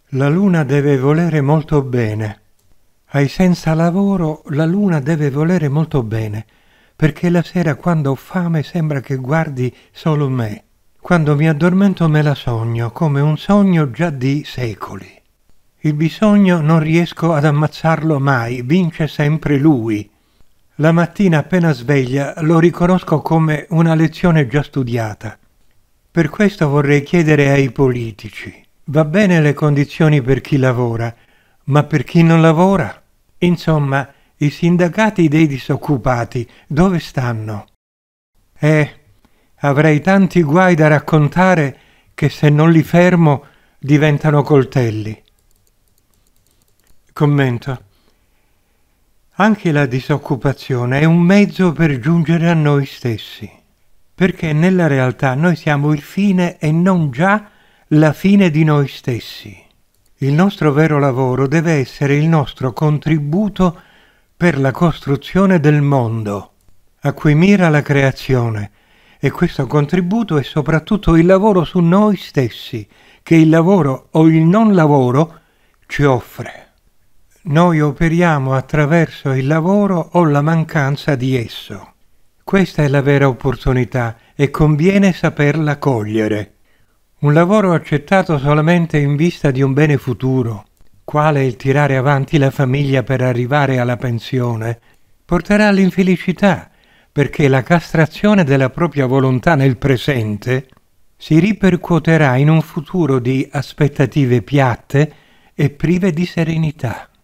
La luna deve volere molto bene. Ai senza lavoro la luna deve volere molto bene, perché la sera quando ho fame sembra che guardi solo me. Quando mi addormento me la sogno, come un sogno già di secoli. Il bisogno non riesco ad ammazzarlo mai, vince sempre lui. La mattina appena sveglia lo riconosco come una lezione già studiata. Per questo vorrei chiedere ai politici. Va bene le condizioni per chi lavora, ma per chi non lavora? Insomma, i sindacati dei disoccupati dove stanno? Avrei tanti guai da raccontare che se non li fermo diventano coltelli. Commento. Anche la disoccupazione è un mezzo per giungere a noi stessi, perché nella realtà noi siamo il fine e non già la fine di noi stessi. Il nostro vero lavoro deve essere il nostro contributo per la costruzione del mondo, a cui mira la creazione, e questo contributo è soprattutto il lavoro su noi stessi, che il lavoro o il non lavoro ci offre. Noi operiamo attraverso il lavoro o la mancanza di esso. Questa è la vera opportunità e conviene saperla cogliere. Un lavoro accettato solamente in vista di un bene futuro, quale il tirare avanti la famiglia per arrivare alla pensione, porterà all'infelicità, perché la castrazione della propria volontà nel presente si ripercuoterà in un futuro di aspettative piatte e prive di serenità.